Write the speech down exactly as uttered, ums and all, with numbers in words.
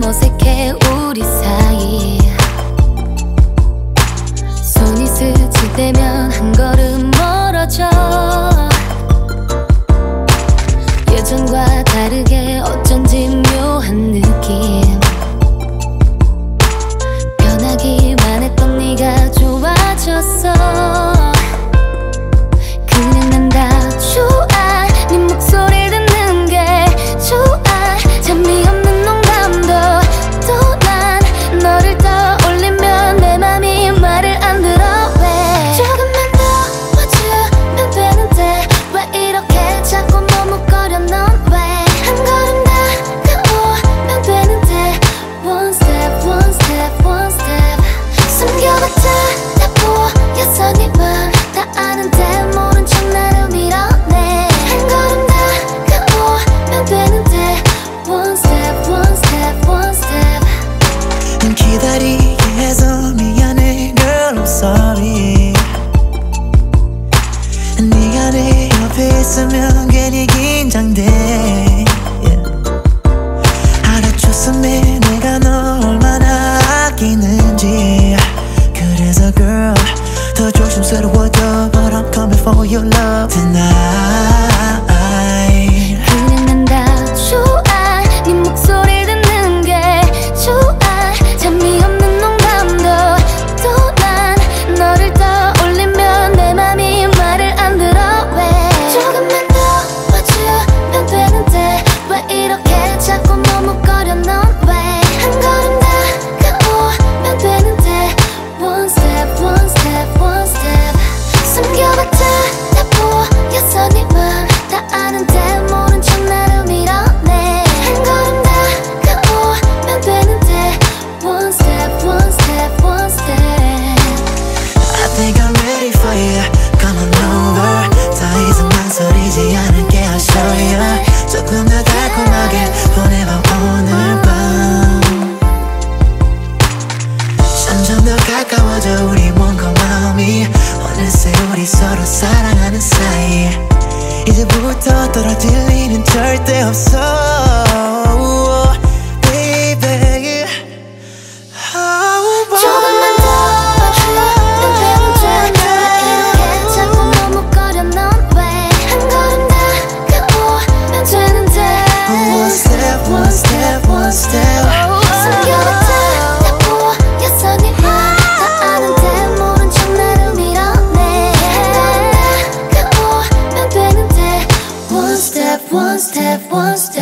어색해 우리 사이. 손이 스칠 때면 한 걸음 멀어져. 예전과 다르게 어쩐지 묘한 느낌. 변하기만 했던 네가 좋아졌어. 그냥 난 다 좋아. 네 목소리 듣는 게 좋아. 재미없는 농담도 또 난 너를 떠올리면 내 맘이 말을 안 들어. 왜 조금만 더 와주면 되는데 왜 이렇게 자꾸 머뭇거려. 넌 왜 한 걸음 다가오면 되는데 One step one step one step. 숨겨봤자 다 보였어. 네 맘 다 아는데 모른 척 나를 밀어내. 한 걸음 다가오면 되는데 One step one step one step. 기다리게 해서 미안해 girl I'm sorry. 네가 내 옆에 있으면 괜히 긴장돼. yeah. 알아줬으면 내가 널 얼마나 아끼는지. 그래서 girl 더 조심스러워져. But I'm coming for your love tonight. 그냥 난 다 좋아. 네 목소리 듣는 게 좋아. 재미없는 농담도 또 난 너를 떠올리면 내 맘이 말을 안 들어. 왜 조금만 더 와주면 되는데 왜 이렇게 자꾸 머뭇거려. 넌 왜 한 걸음 다가오면 되는데 One step one step one step. 숨겨봤자 다 보였어. 네 맘 다 아는데 모른 척 나를 밀어내. 한 걸음 다가오면 되는데 One step one step one step. I think I'm ready for you. Come on over. 더 이상 망설이지 않을게. I'll show you. 조금 더 달콤하게 보내봐 오늘 밤. 점점 더 가까워져 우리 뭔가 마음이. 어느새 우리 서로 사랑하는 사이. 이제부터 떨어질 일은 절대 없어 baby. 조금만 더 와주면 되는데 왜 이렇게 자꾸 머뭇거려. 넌 왜 한 걸음 다가오면 되는데 One step one step one step. 숨겨봤자 다 보였어. 네 맘 다 아는데 모른 척 나를 밀어내. 한 걸음 다가오면 되는데 One step one step one step.